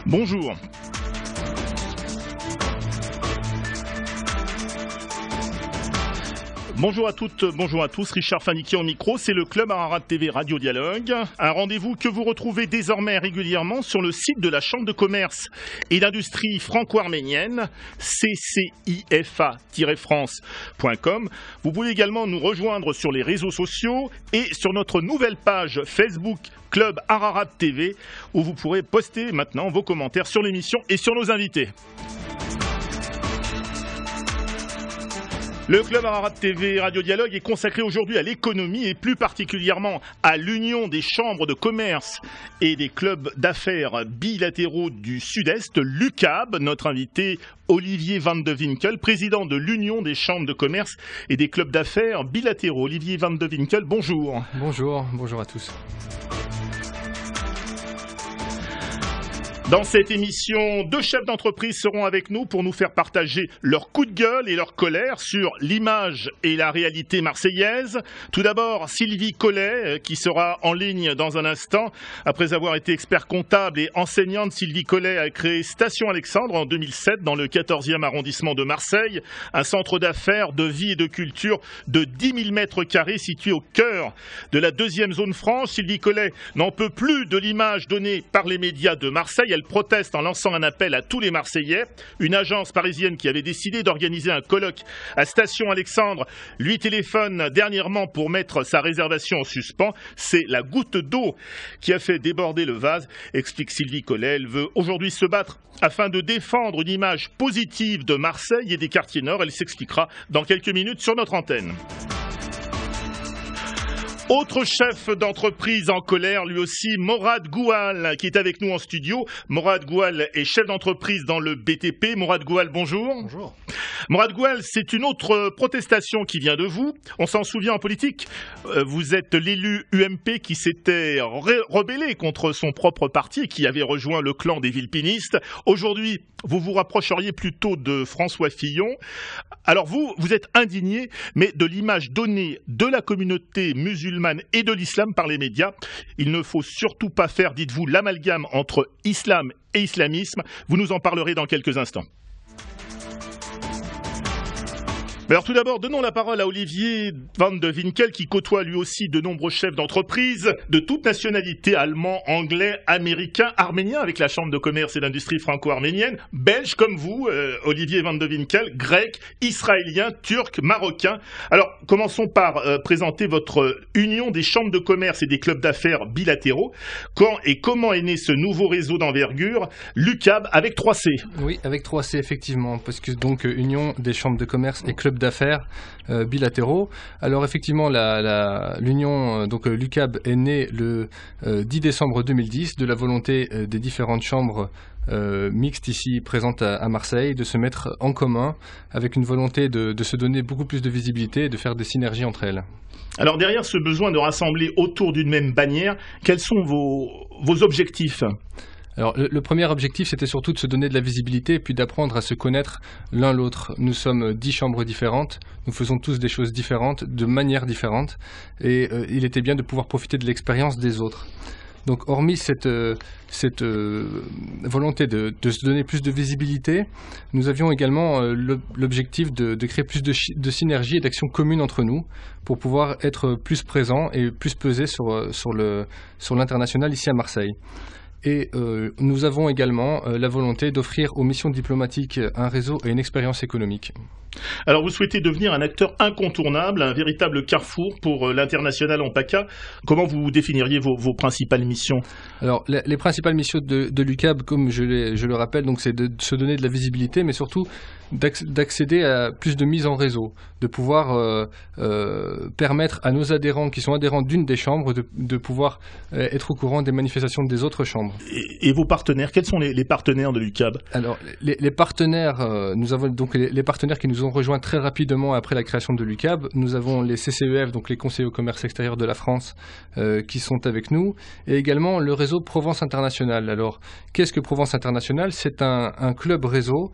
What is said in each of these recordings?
Bonjour. Bonjour à toutes, bonjour à tous, Richard Fanikian au micro, c'est le Club Ararat TV Radio Dialogue, un rendez-vous que vous retrouvez désormais régulièrement sur le site de la Chambre de commerce et d'industrie franco-arménienne, ccifa-france.com. Vous pouvez également nous rejoindre sur les réseaux sociaux et sur notre nouvelle page Facebook Club Ararat TV, où vous pourrez poster maintenant vos commentaires sur l'émission et sur nos invités. Le Club Ararat TV Radio Dialogue est consacré aujourd'hui à l'économie et plus particulièrement à l'Union des chambres de commerce et des clubs d'affaires bilatéraux du Sud-Est, l'UCAB. Notre invité Olivier Van de Winkel, président de l'Union des chambres de commerce et des clubs d'affaires bilatéraux. Olivier Van de Winkel, bonjour. Bonjour à tous. Dans cette émission, 2 chefs d'entreprise seront avec nous pour nous faire partager leur coup de gueule et leur colère sur l'image et la réalité marseillaise. Tout d'abord, Sylvie Collet, qui sera en ligne dans un instant. Après avoir été expert comptable et enseignante, Sylvie Collet a créé Station Alexandre en 2007 dans le 14e arrondissement de Marseille, un centre d'affaires, de vie et de culture de 10 000 mètres carrés situé au cœur de la 2e zone franche. Sylvie Collet n'en peut plus de l'image donnée par les médias de Marseille. Elle proteste en lançant un appel à tous les Marseillais. Une agence parisienne qui avait décidé d'organiser un colloque à Station Alexandre lui téléphone dernièrement pour mettre sa réservation en suspens. C'est la goutte d'eau qui a fait déborder le vase, explique Sylvie Collet. Elle veut aujourd'hui se battre afin de défendre une image positive de Marseille et des quartiers nord. Elle s'expliquera dans quelques minutes sur notre antenne. Autre chef d'entreprise en colère, lui aussi, Morad Goual, qui est avec nous en studio. Morad Goual est chef d'entreprise dans le BTP. Morad Goual, bonjour. Bonjour. Morad Goual, c'est une autre protestation qui vient de vous. On s'en souvient en politique. Vous êtes l'élu UMP qui s'était rebellé contre son propre parti et qui avait rejoint le clan des vilpinistes. Aujourd'hui, vous vous rapprocheriez plutôt de François Fillon. Alors vous êtes indigné, mais de l'image donnée de la communauté musulmane et de l'islam par les médias. Il ne faut surtout pas faire, dites-vous, l'amalgame entre islam et islamisme. Vous nous en parlerez dans quelques instants. Alors tout d'abord, donnons la parole à Olivier Van de Winkel qui côtoie lui aussi de nombreux chefs d'entreprise de toute nationalité, allemands, anglais, américains, arméniens avec la Chambre de commerce et d'industrie franco-arménienne, belges comme vous, Olivier Van de Winkel, grec, israélien, turc, marocain. Alors commençons par présenter votre union des chambres de commerce et des clubs d'affaires bilatéraux. Quand et comment est né ce nouveau réseau d'envergure, l'UCAB avec 3C? Oui, avec 3C effectivement, parce que donc union des chambres de commerce et clubs d'affaires bilatéraux. Alors effectivement, l'union, donc l'UCAB est née le 10 décembre 2010 de la volonté des différentes chambres mixtes ici présentes à Marseille de se mettre en commun avec une volonté de se donner beaucoup plus de visibilité et de faire des synergies entre elles. Alors derrière ce besoin de rassembler autour d'une même bannière, quels sont vos objectifs ? Alors, le premier objectif, c'était surtout de se donner de la visibilité et puis d'apprendre à se connaître l'un l'autre. Nous sommes 10 chambres différentes, nous faisons tous des choses différentes, de manières différentes, et il était bien de pouvoir profiter de l'expérience des autres. Donc, hormis cette volonté de se donner plus de visibilité, nous avions également l'objectif de créer plus de synergie et d'action commune entre nous pour pouvoir être plus présents et plus peser sur l'international ici à Marseille. Et nous avons également la volonté d'offrir aux missions diplomatiques un réseau et une expérience économique. Alors vous souhaitez devenir un acteur incontournable, un véritable carrefour pour l'international en PACA. Comment vous définiriez vos principales missions ? Alors les principales missions de l'UCAB, comme je le rappelle, donc, c'est de se donner de la visibilité, mais surtout d'accéder à plus de mise en réseau, de pouvoir permettre à nos adhérents qui sont adhérents d'une des chambres de pouvoir être au courant des manifestations des autres chambres. Et vos partenaires, quels sont les partenaires de l'UCAB ? Alors les partenaires, nous avons donc les partenaires qui nous ont rejoints très rapidement après la création de l'UCAB. Nous avons les CCEF, donc les conseillers au commerce extérieur de la France, qui sont avec nous, et également le réseau Provence International. Alors, qu'est-ce que Provence International ? C'est un club réseau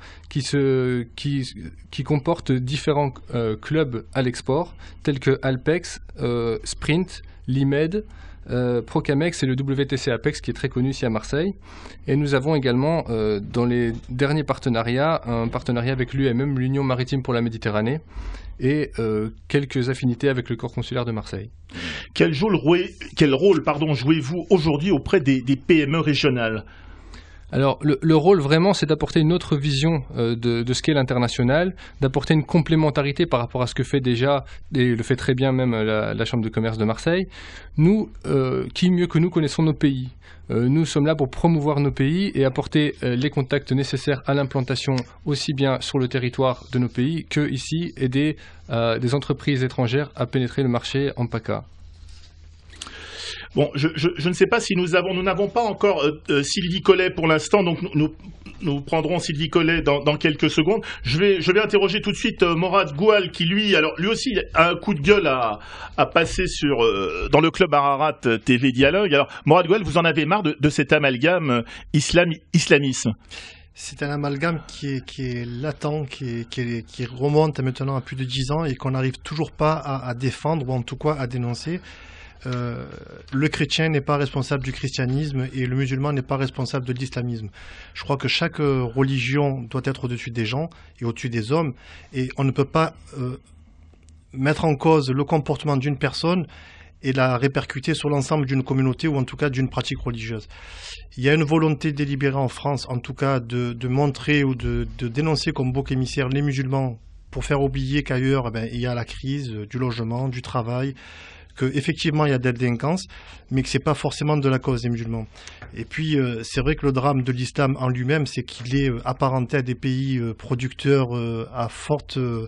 qui comporte différents clubs à l'export, tels que Alpex, Sprint, l'IMED, Procamex et le WTC Apex qui est très connu ici à Marseille. Et nous avons également dans les derniers partenariats un partenariat avec l'UMM, l'Union Maritime pour la Méditerranée, et quelques affinités avec le corps consulaire de Marseille. Quel rôle jouez-vous aujourd'hui auprès des PME régionales ? Alors le rôle vraiment, c'est d'apporter une autre vision de ce qu'est l'international, d'apporter une complémentarité par rapport à ce que fait déjà, et le fait très bien même la Chambre de commerce de Marseille. Nous, qui mieux que nous connaissons nos pays ? Nous sommes là pour promouvoir nos pays et apporter les contacts nécessaires à l'implantation aussi bien sur le territoire de nos pays que ici, aider des entreprises étrangères à pénétrer le marché en PACA. Bon, je ne sais pas si nous n'avons pas encore Sylvie Collet pour l'instant, donc nous prendrons Sylvie Collet dans quelques secondes. Je vais interroger tout de suite Morad Goual qui lui aussi a un coup de gueule à passer dans le club Ararat TV Dialogue. Alors Morad Goual, vous en avez marre de cet amalgame islamisme? C'est un amalgame qui est latent, qui remonte maintenant à plus de 10 ans et qu'on n'arrive toujours pas à défendre ou en tout cas à dénoncer. Le chrétien n'est pas responsable du christianisme et le musulman n'est pas responsable de l'islamisme. Je crois que chaque religion doit être au-dessus des gens et au-dessus des hommes et on ne peut pas mettre en cause le comportement d'une personne et la répercuter sur l'ensemble d'une communauté ou en tout cas d'une pratique religieuse. Il y a une volonté délibérée en France, en tout cas, de montrer ou de dénoncer comme bouc émissaire les musulmans pour faire oublier qu'ailleurs, il y a la crise du logement, du travail, qu'effectivement il y a de la délinquance, mais que ce n'est pas forcément de la cause des musulmans. Et puis c'est vrai que le drame de l'islam en lui-même, c'est qu'il est apparenté à des pays producteurs à fort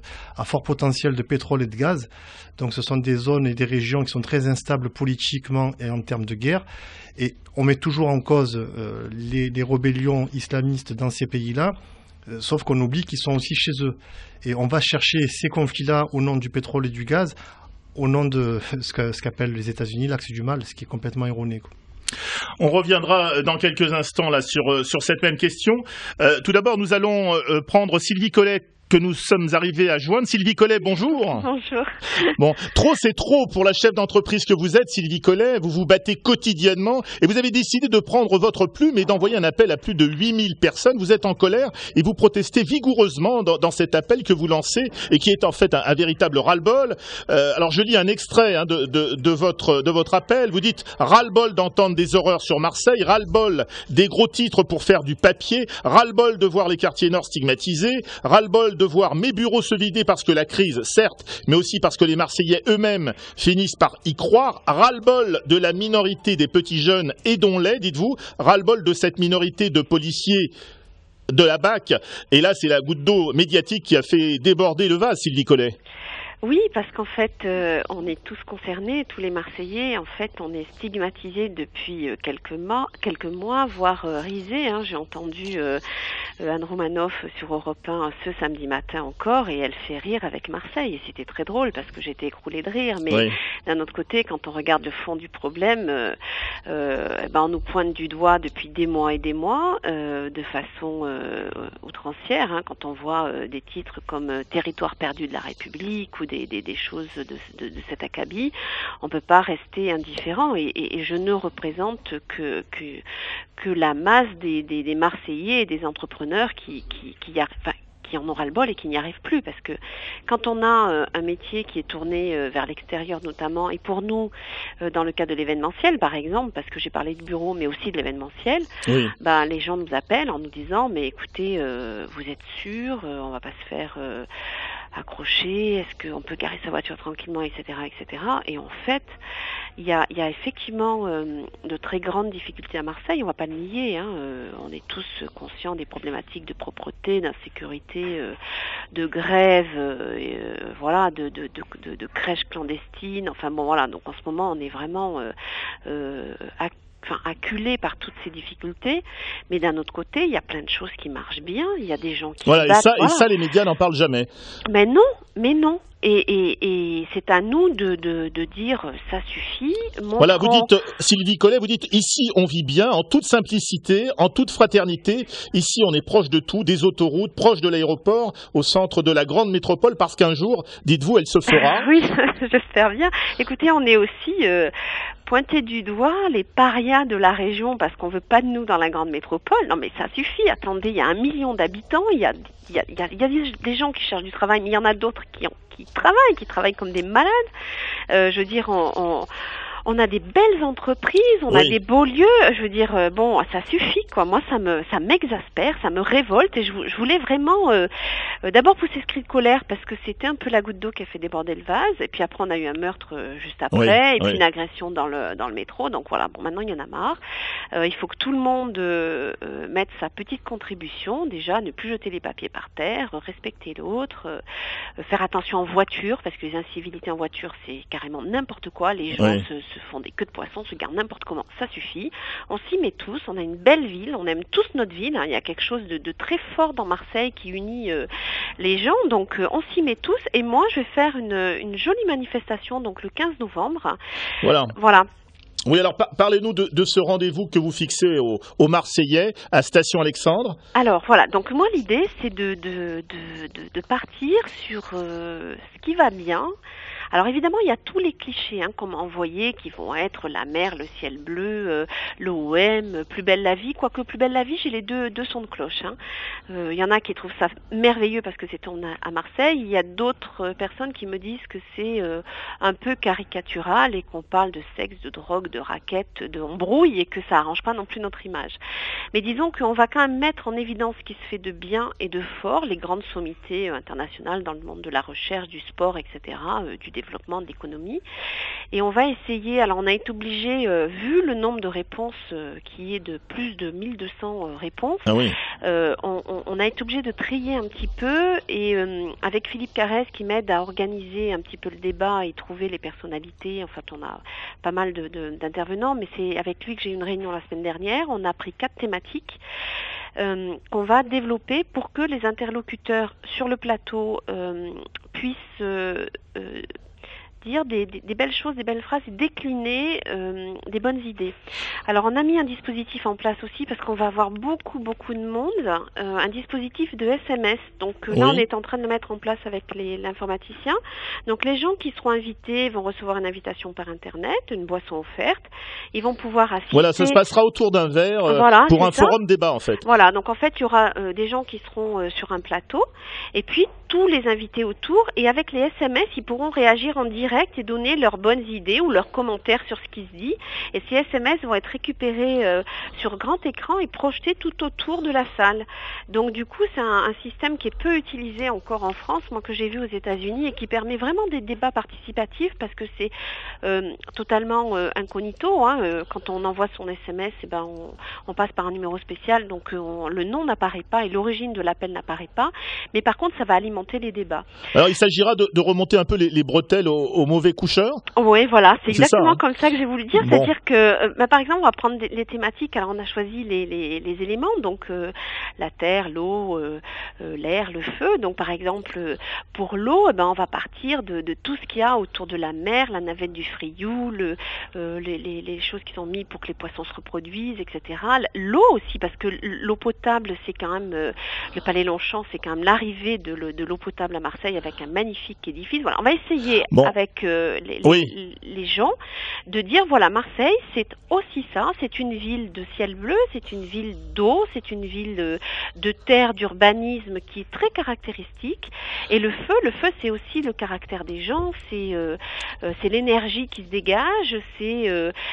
potentiel de pétrole et de gaz. Donc ce sont des zones et des régions qui sont très instables politiquement et en termes de guerre. Et on met toujours en cause les rébellions islamistes dans ces pays-là. Sauf qu'on oublie qu'ils sont aussi chez eux. Et on va chercher ces conflits-là au nom du pétrole et du gaz, au nom de ce qu'appellent les États-Unis l'axe du mal, ce qui est complètement erroné, quoi. On reviendra dans quelques instants là sur cette même question. Tout d'abord, nous allons prendre Sylvie Collet, que nous sommes arrivés à joindre. Sylvie Collet, bonjour. Bonjour. Bon, trop c'est trop pour la chef d'entreprise que vous êtes, Sylvie Collet. Vous vous battez quotidiennement et vous avez décidé de prendre votre plume et d'envoyer un appel à plus de 8000 personnes. Vous êtes en colère et vous protestez vigoureusement dans cet appel que vous lancez et qui est en fait un véritable ras-le-bol. Alors je lis un extrait de votre appel. Vous dites « ras-le-bol d'entendre des horreurs sur Marseille, ras-le-bol des gros titres pour faire du papier, ras-le-bol de voir les quartiers nord stigmatisés, ras-le-bol de voir mes bureaux se vider parce que la crise, certes, mais aussi parce que les Marseillais eux-mêmes finissent par y croire. Ras-le-bol de la minorité des petits jeunes, aidons-les, dites-vous. Ras-le-bol de cette minorité de policiers de la BAC. Et là, c'est la goutte d'eau médiatique qui a fait déborder le vase, Sylvie Collet. Oui, parce qu'en fait, on est tous concernés, tous les Marseillais. En fait, on est stigmatisés depuis quelques mois, voire risés. J'ai entendu Anne Romanoff sur Europe 1 ce samedi matin encore, et elle fait rire avec Marseille. Et c'était très drôle parce que j'étais écroulée de rire. Mais oui, d'un autre côté, quand on regarde le fond du problème, on nous pointe du doigt depuis des mois et des mois, de façon outrancière. Quand on voit des titres comme Territoire perdu de la République ou des choses de cet acabit, on peut pas rester indifférent et je ne représente que la masse des Marseillais et des entrepreneurs qui en ont ras-le-bol et qui n'y arrivent plus, parce que quand on a un métier qui est tourné vers l'extérieur notamment, et pour nous, dans le cas de l'événementiel par exemple, parce que j'ai parlé de bureau mais aussi de l'événementiel, oui, les gens nous appellent en nous disant mais écoutez, vous êtes sûr, on va pas se faire accrocher, est-ce qu'on peut garer sa voiture tranquillement, etc., etc. Et en fait, il y a effectivement de très grandes difficultés à Marseille, on va pas le nier, on est tous conscients des problématiques de propreté, d'insécurité, de grève, voilà, de crèches clandestines, enfin bon voilà, donc en ce moment on est vraiment acculé par toutes ces difficultés, mais d'un autre côté, il y a plein de choses qui marchent bien, il y a des gens qui voilà, et ça les médias n'en parlent jamais. Mais non, Et c'est à nous de dire ça suffit. Voilà, vous dites, Sylvie Collet, vous dites ici on vit bien, en toute simplicité, en toute fraternité. Ici on est proche de tout, des autoroutes, proche de l'aéroport, au centre de la grande métropole, parce qu'un jour, dites-vous, elle se fera. Oui, j'espère bien. Écoutez, on est aussi pointé du doigt les parias de la région parce qu'on veut pas de nous dans la grande métropole. Non mais ça suffit, attendez, il y a 1 million d'habitants, il y a des gens qui cherchent du travail, mais il y en a d'autres qui travaillent comme des malades. Je veux dire, on a des belles entreprises, on a des beaux lieux. Je veux dire, bon, ça suffit, quoi. Moi, ça m'exaspère, ça me révolte, et je voulais vraiment d'abord pousser ce cri de colère parce que c'était un peu la goutte d'eau qui a fait déborder le vase. Et puis après, on a eu un meurtre juste après, et puis une agression dans le métro. Donc voilà, bon, maintenant il y en a marre. Il faut que tout le monde mette sa petite contribution. Déjà, ne plus jeter les papiers par terre, respecter l'autre, faire attention en voiture parce que les incivilités en voiture, c'est carrément n'importe quoi. Les gens se font des queues de poisson, se gardent n'importe comment, ça suffit. On s'y met tous, on a une belle ville, on aime tous notre ville, hein. Il y a quelque chose de très fort dans Marseille qui unit les gens, donc on s'y met tous, et moi je vais faire une jolie manifestation donc le 15 novembre. Voilà. Oui, alors parlez-nous de ce rendez-vous que vous fixez aux Marseillais à Station Alexandre. Alors voilà, donc moi l'idée c'est de partir sur ce qui va bien. Alors évidemment, il y a tous les clichés qu'on m'a envoyés qui vont être la mer, le ciel bleu, l'OM, Plus belle la vie. Quoique Plus belle la vie, j'ai les deux sons de cloche. Il y en a qui trouvent ça merveilleux parce que c'est tourné à Marseille. Il y a d'autres personnes qui me disent que c'est un peu caricatural et qu'on parle de sexe, de drogue, de raquettes, de embrouille et que ça arrange pas non plus notre image. Mais disons qu'on va quand même mettre en évidence ce qui se fait de bien et de fort, les grandes sommités internationales dans le monde de la recherche, du sport, etc., du développement de l'économie. Et on va essayer, alors on a été obligé, vu le nombre de réponses qui est de plus de 1200 réponses, on a été obligé de trier un petit peu et avec Philippe Carès qui m'aide à organiser un petit peu le débat et trouver les personnalités, en fait on a pas mal d'intervenants, mais c'est avec lui que j'ai eu une réunion la semaine dernière, on a pris 4 thématiques qu'on va développer pour que les interlocuteurs sur le plateau puissent dire des belles choses, des belles phrases et décliner des bonnes idées. Alors on a mis un dispositif en place aussi parce qu'on va avoir beaucoup de monde, un dispositif de SMS. Donc là on est en train de le mettre en place avec l'informaticien. Donc les gens qui seront invités vont recevoir une invitation par internet, une boisson offerte. Ils vont pouvoir assister. Voilà, ça se passera autour d'un verre pour un forum débat en fait. Voilà, donc en fait il y aura des gens qui seront sur un plateau et puis tous les invités autour, et avec les SMS ils pourront réagir en direct et donner leurs bonnes idées ou leurs commentaires sur ce qui se dit. Et ces SMS vont être récupérés sur grand écran et projetés tout autour de la salle. Donc du coup, c'est un système qui est peu utilisé encore en France, moi que j'ai vu aux États-Unis, et qui permet vraiment des débats participatifs parce que c'est totalement incognito. Quand on envoie son SMS, on passe par un numéro spécial, donc le nom n'apparaît pas et l'origine de l'appel n'apparaît pas. Mais par contre, ça va alimenter les débats. Alors il s'agira de remonter un peu les bretelles au mauvais coucheur. Oui, voilà, c'est exactement comme ça que j'ai voulu dire. Bon. C'est-à-dire que, par exemple, on va prendre les thématiques. Alors, on a choisi les éléments, donc la terre, l'eau, l'air, le feu. Donc, par exemple, pour l'eau, on va partir de tout ce qu'il y a autour de la mer, la navette du Frioul, les choses qui sont mises pour que les poissons se reproduisent, etc. L'eau aussi, parce que l'eau potable, c'est quand même le Palais Longchamp, c'est quand même l'arrivée de l'eau potable à Marseille avec un magnifique édifice. Voilà, on va essayer avec les gens de dire voilà, Marseille c'est aussi ça, c'est une ville de ciel bleu, c'est une ville d'eau, c'est une ville de terre, d'urbanisme qui est très caractéristique, et le feu c'est aussi le caractère des gens, c'est l'énergie qui se dégage, c'est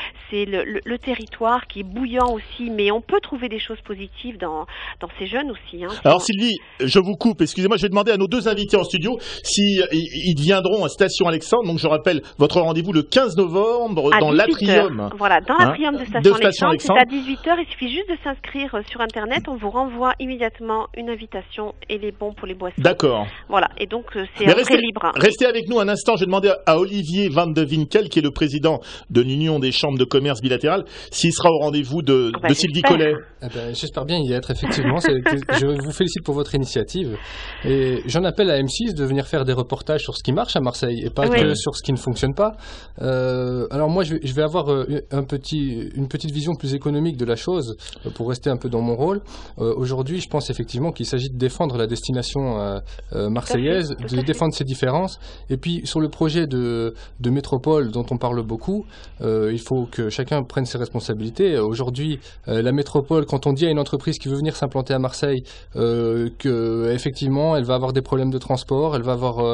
le territoire qui est bouillant aussi, mais on peut trouver des choses positives dans ces jeunes aussi. Alors Sylvie, je vous coupe, excusez-moi, je vais demander à nos 2 invités en studio si ils viendront à Station Alexandre. Donc je rappelle votre rendez-vous le 15 novembre dans l'Atrium. Voilà, dans l'Atrium de Station Alexandre, c'est à 18h. Il suffit juste de s'inscrire sur Internet, on vous renvoie envoie immédiatement une invitation et les bons pour les boissons. D'accord. Voilà, et donc c'est très libre. Hein. Restez avec nous un instant, je vais demander à Olivier Van de Winkel, qui est le président de l'Union des chambres de commerce bilatérales, s'il sera au rendez-vous de Sylvie Collet. J'espère bien y être, effectivement. Je vous félicite pour votre initiative. Et j'en appelle à M6 de venir faire des reportages sur ce qui marche à Marseille et pas que sur ce qui ne fonctionne pas. Alors moi, je vais avoir une petite vision plus économique de la chose pour rester un peu dans mon rôle. Aujourd'hui, je pense effectivement qu'il s'agit de défendre la destination marseillaise, de défendre ses différences. Et puis, sur le projet de métropole dont on parle beaucoup, il faut que chacun prenne ses responsabilités. Aujourd'hui, la métropole, quand on dit à une entreprise qui veut venir s'implanter à Marseille qu'effectivement, elle va avoir des problèmes de transport, elle va avoir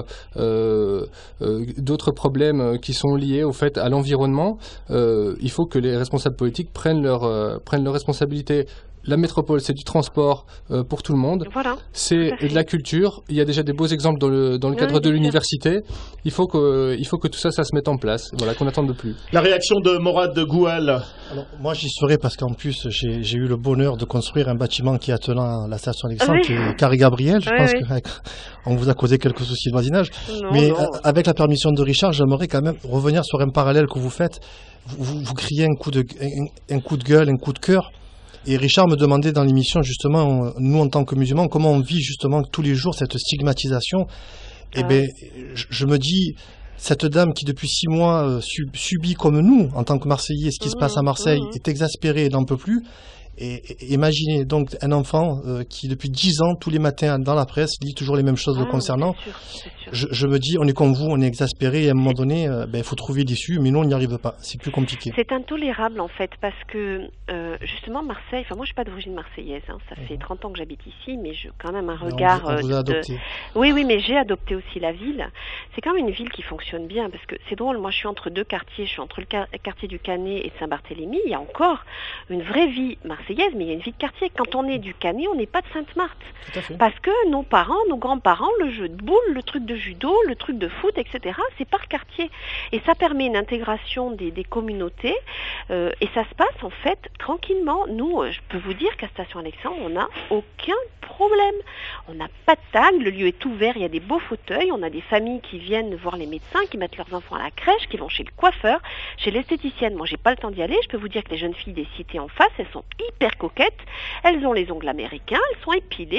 d'autres problèmes qui sont liés au fait à l'environnement, il faut que les responsables politiques prennent leurs responsabilités. La métropole, c'est du transport pour tout le monde. Voilà, c'est de la culture. Il y a déjà des beaux exemples dans le cadre de l'université. Il faut que tout ça se mette en place. Voilà, qu'on n'attende plus. La réaction de Morad Goual. Alors, moi, j'y serai parce qu'en plus, j'ai eu le bonheur de construire un bâtiment qui est attenant à la station Alexandre, qui est Carré Gabriel. Je pense qu'on vous a causé quelques soucis de voisinage. Non. Avec la permission de Richard, j'aimerais quand même revenir sur un parallèle que vous faites. Vous criez un coup de gueule, un coup de cœur. Et Richard me demandait dans l'émission, justement, nous en tant que musulmans, comment on vit justement tous les jours cette stigmatisation. Eh bien, je me dis, cette dame qui depuis 6 mois subit comme nous, en tant que Marseillais, ce qui se passe à Marseille, est exaspérée et n'en peut plus. Et imaginez donc un enfant qui depuis 10 ans, tous les matins dans la presse, lit toujours les mêmes choses le concernant. C'est sûr. Je me dis, on est comme vous, on est exaspéré et à un moment donné, il faut trouver l'issue, mais nous on n'y arrive pas, c'est plus compliqué. C'est intolérable en fait, parce que justement Marseille, enfin moi je suis pas d'origine marseillaise, hein, ça fait 30 ans que j'habite ici, mais j'ai quand même un regard... On vous a adopté. Oui, mais j'ai adopté aussi la ville. C'est quand même une ville qui fonctionne bien, parce que c'est drôle, moi je suis entre deux quartiers, je suis entre le quartier du Canet et Saint-Barthélemy, il y a encore une vraie vie marseillaise, mais il y a une vie de quartier. Quand on est du Canet, on n'est pas de Sainte-Marthe. Parce que nos parents, nos grands-parents, le jeu de boules, le truc de judo, le truc de foot, etc., c'est par quartier. Et ça permet une intégration des communautés, et ça se passe en fait tranquillement. Nous, je peux vous dire qu'à Station Alexandre, on n'a aucun problème. On n'a pas de tag, le lieu est ouvert, il y a des beaux fauteuils, on a des familles qui viennent voir les médecins, qui mettent leurs enfants à la crèche, qui vont chez le coiffeur, chez l'esthéticienne. Moi, j'ai pas le temps d'y aller, je peux vous dire que les jeunes filles des cités en face, elles sont hyper coquettes, elles ont les ongles américains, elles sont épilées,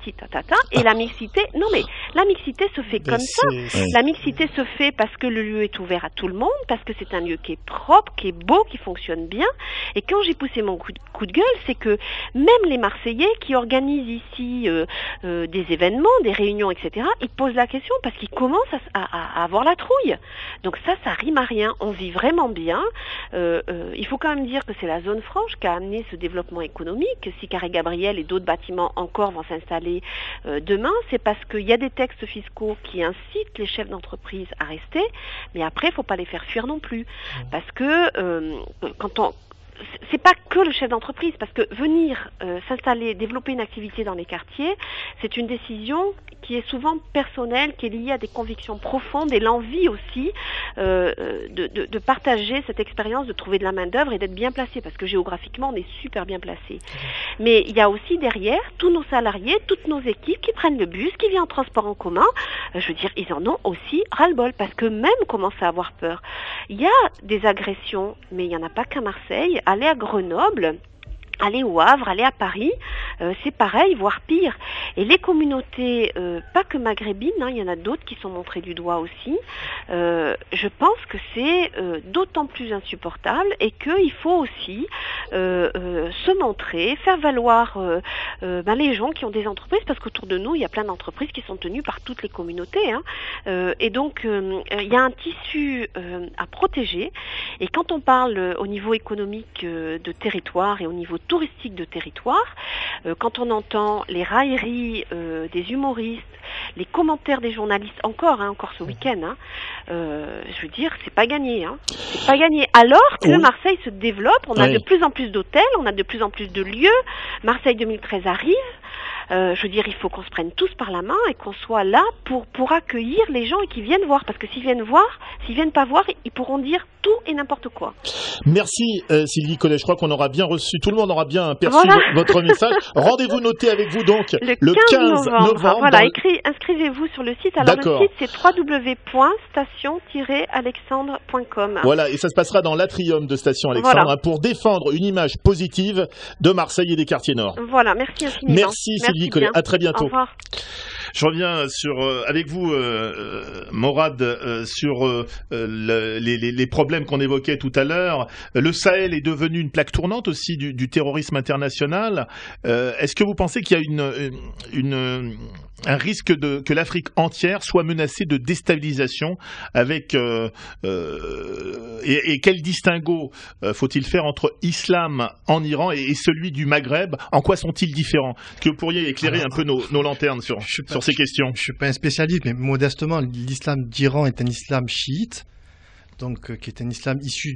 et la mixité, la mixité se fait comme ça. La mixité se fait parce que le lieu est ouvert à tout le monde, parce que c'est un lieu qui est propre, qui est beau, qui fonctionne bien. Et quand j'ai poussé mon coup de gueule, c'est que même les Marseillais qui organisent ici des événements, des réunions, etc., ils posent la question parce qu'ils commencent à avoir la trouille. Donc ça rime à rien. On vit vraiment bien. Il faut quand même dire que c'est la zone franche qui a amené ce développement économique. Si Carré Gabriel et d'autres bâtiments encore vont s'installer demain, c'est parce qu'il y a des textes fiscaux qui incitent les chefs d'entreprise à rester, mais après, il ne faut pas les faire fuir non plus. Parce que c'est pas que le chef d'entreprise, parce que venir s'installer, développer une activité dans les quartiers, c'est une décision qui est souvent personnelle, qui est liée à des convictions profondes et l'envie aussi de partager cette expérience, de trouver de la main-d'œuvre et d'être bien placé, parce que géographiquement, on est super bien placé. Mais il y a aussi derrière tous nos salariés, toutes nos équipes qui prennent le bus, qui viennent en transport en commun. Je veux dire, ils en ont aussi ras-le-bol, parce que même commencent à avoir peur. Il y a des agressions, mais il n'y en a pas qu'à Marseille. Aller à Grenoble, aller au Havre, aller à Paris, c'est pareil, voire pire. Et les communautés, pas que maghrébines, il y en a d'autres qui sont montrées du doigt aussi, je pense que c'est d'autant plus insupportable et qu'il faut aussi se montrer, faire valoir les gens qui ont des entreprises, parce qu'autour de nous, il y a plein d'entreprises qui sont tenues par toutes les communautés. Et donc, il y a un tissu à protéger. Et quand on parle au niveau économique de territoire et au niveau touristique de territoire, quand on entend les railleries des humoristes, les commentaires des journalistes, encore ce week-end, je veux dire, c'est pas gagné. C'est pas gagné. Alors que Marseille se développe, on a de plus en plus d'hôtels, on a de plus en plus de lieux, Marseille 2013 arrive, je veux dire, il faut qu'on se prenne tous par la main et qu'on soit là pour accueillir les gens et qui viennent voir. Parce que s'ils viennent pas voir, ils pourront dire tout et n'importe quoi. Merci Sylvie Collet, je crois qu'on aura bien reçu, tout le monde aura bien perçu votre message. Rendez-vous noté avec vous donc le 15 novembre. Voilà, inscrivez-vous sur le site. Alors le site c'est www.station-alexandre.com. Voilà, et ça se passera dans l'atrium de Station Alexandre pour défendre une image positive de Marseille et des quartiers nord. Voilà, merci infiniment. Merci Sylvie Collet, à très bientôt. Au revoir. Je reviens avec vous, Morad, sur les problèmes qu'on évoquait tout à l'heure. Le Sahel est devenu une plaque tournante aussi du terrorisme international. Est-ce que vous pensez qu'il y a un risque que l'Afrique entière soit menacée de déstabilisation avec et quel distinguo faut-il faire entre islam en Iran et celui du Maghreb? En quoi sont-ils différents? Est-ce que vous pourriez éclairer un peu nos lanternes sur ces questions? Je ne suis pas un spécialiste, mais modestement, l'islam d'Iran est un islam chiite, donc qui est un islam issu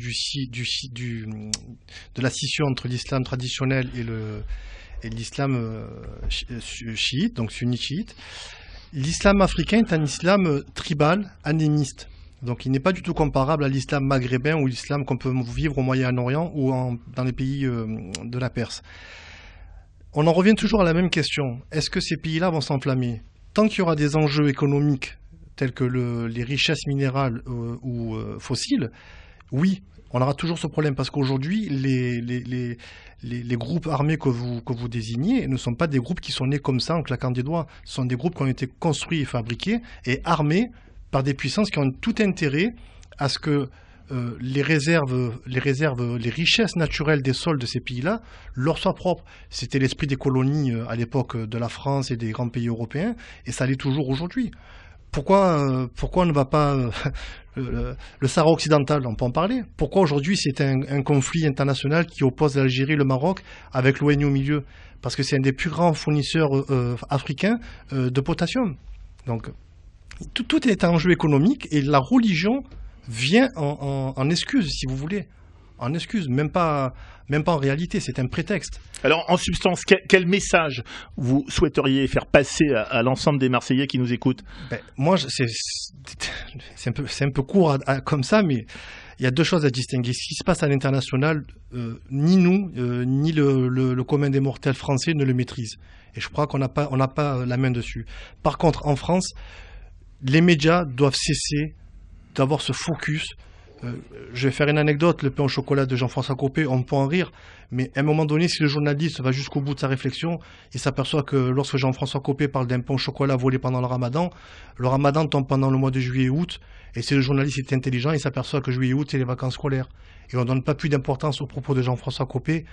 de la scission entre l'islam traditionnel et l'islam chiite, donc sunnite chiite. L'islam africain est un islam tribal, animiste. Donc il n'est pas du tout comparable à l'islam maghrébin ou l'islam qu'on peut vivre au Moyen-Orient ou dans les pays de la Perse. On en revient toujours à la même question. Est-ce que ces pays-là vont s'enflammer? Tant qu'il y aura des enjeux économiques tels que les richesses minérales ou fossiles, oui, on aura toujours ce problème. Parce qu'aujourd'hui, les groupes armés que vous désignez ne sont pas des groupes qui sont nés comme ça en claquant des doigts. Ce sont des groupes qui ont été construits et fabriqués et armés par des puissances qui ont tout intérêt à ce que les richesses naturelles des sols de ces pays-là leur soient propres. C'était l'esprit des colonies à l'époque de la France et des grands pays européens, et ça l'est toujours aujourd'hui. Pourquoi on ne va pas... le Sahara occidental, on peut en parler. Pourquoi aujourd'hui c'est un conflit international qui oppose l'Algérie et le Maroc avec l'ONU au milieu? Parce que c'est un des plus grands fournisseurs africains de potassium. Donc tout est un enjeu économique, et la religion vient en excuse, si vous voulez. En excuse, même pas en réalité, c'est un prétexte. Alors, en substance, quel message vous souhaiteriez faire passer à l'ensemble des Marseillais qui nous écoutent? Moi, c'est un peu court comme ça, mais il y a deux choses à distinguer. Ce qui se passe à l'international, ni nous, ni le commun des mortels français ne le maîtrisent. Et je crois qu'on n'a pas la main dessus. Par contre, en France, les médias doivent cesser d'avoir ce focus. Je vais faire une anecdote, le pain au chocolat de Jean-François Copé, on peut en rire, mais à un moment donné, si le journaliste va jusqu'au bout de sa réflexion, il s'aperçoit que lorsque Jean-François Copé parle d'un pain au chocolat volé pendant le ramadan tombe pendant le mois de juillet et août, et si le journaliste est intelligent, il s'aperçoit que juillet et août, c'est les vacances scolaires. Et on ne donne pas plus d'importance aux propos de Jean-François Copé,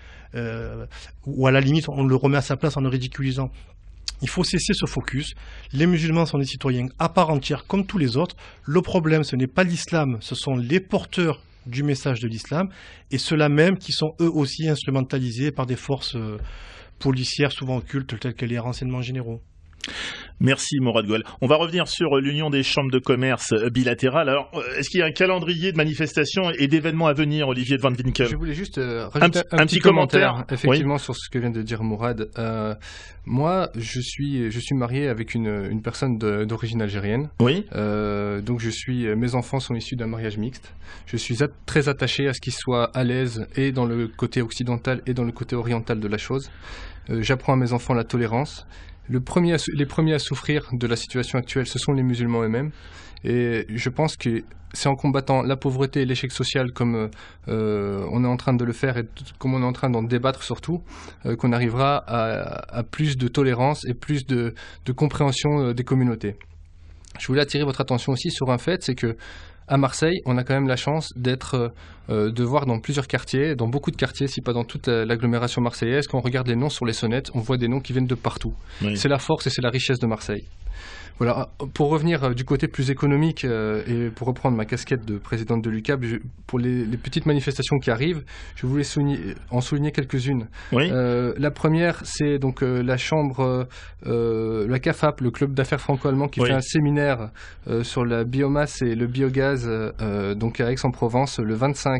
ou à la limite, on le remet à sa place en le ridiculisant. Il faut cesser ce focus. Les musulmans sont des citoyens à part entière comme tous les autres. Le problème, ce n'est pas l'islam, ce sont les porteurs du message de l'islam, et ceux-là même qui sont eux aussi instrumentalisés par des forces policières souvent occultes telles que les renseignements généraux. Merci Morad Gouel. On va revenir sur l'Union des chambres de commerce bilatérales. Alors, est-ce qu'il y a un calendrier de manifestations et d'événements à venir, Olivier de Van Winkel? Je voulais juste rajouter un petit commentaire effectivement sur ce que vient de dire Morad. Moi, je suis marié avec une personne d'origine algérienne. Oui. Donc mes enfants sont issus d'un mariage mixte. Je suis très attaché à ce qu'ils soient à l'aise et dans le côté occidental et dans le côté oriental de la chose. J'apprends à mes enfants la tolérance. Les premiers à souffrir de la situation actuelle, ce sont les musulmans eux-mêmes. Et je pense que c'est en combattant la pauvreté et l'échec social comme on est en train de le faire et comme on est en train d'en débattre surtout, qu'on arrivera à plus de tolérance et plus de compréhension des communautés. Je voulais attirer votre attention aussi sur un fait, c'est que à Marseille, on a quand même la chance de voir dans plusieurs quartiers, dans beaucoup de quartiers, si pas dans toute l'agglomération marseillaise, quand on regarde les noms sur les sonnettes, on voit des noms qui viennent de partout. Oui. C'est la force et c'est la richesse de Marseille. Voilà. Pour revenir du côté plus économique et pour reprendre ma casquette de présidente de l'UCAB, pour les petites manifestations qui arrivent, je voulais en souligner quelques-unes. Oui. La première, c'est donc la chambre, la CAFAP, le club d'affaires franco-allemand, qui fait un séminaire sur la biomasse et le biogaz donc à Aix-en-Provence le 25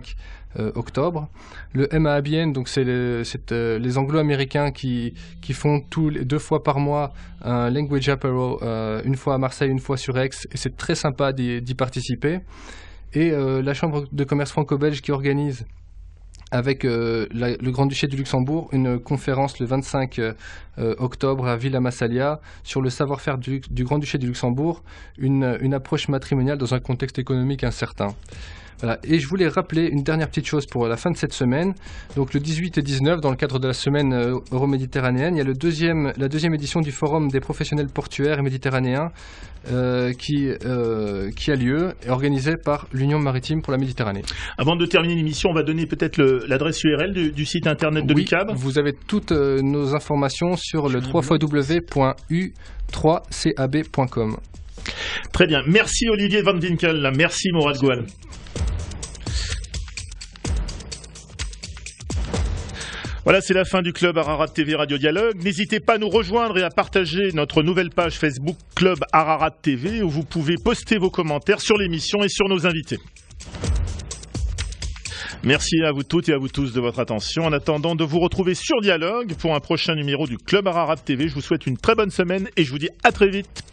octobre. Le MAABN, donc c'est les Anglo-Américains qui font 2 fois par mois un Language Apero, une fois à Marseille, une fois sur Aix, et c'est très sympa d'y participer. Et la Chambre de commerce franco-belge qui organise avec le Grand-Duché du Luxembourg une conférence le 25 octobre à Villa Massalia sur le savoir-faire du Grand-Duché du Luxembourg, une approche matrimoniale dans un contexte économique incertain. Voilà. Et je voulais rappeler une dernière petite chose pour la fin de cette semaine. Donc le 18 et 19, dans le cadre de la semaine euroméditerranéenne, il y a la deuxième édition du Forum des professionnels portuaires et méditerranéens qui a lieu et organisé par l'Union maritime pour la Méditerranée. Avant de terminer l'émission, on va donner peut-être l'adresse URL du site internet de l'UCAB. Vous avez toutes nos informations sur le www.u3cab.com. Très bien. Merci Olivier Van Winkel. Merci Morad Goual. Voilà, c'est la fin du Club Ararat TV Radio Dialogue. N'hésitez pas à nous rejoindre et à partager notre nouvelle page Facebook Club Ararat TV où vous pouvez poster vos commentaires sur l'émission et sur nos invités. Merci à vous toutes et à vous tous de votre attention. En attendant de vous retrouver sur Dialogue pour un prochain numéro du Club Ararat TV, je vous souhaite une très bonne semaine et je vous dis à très vite.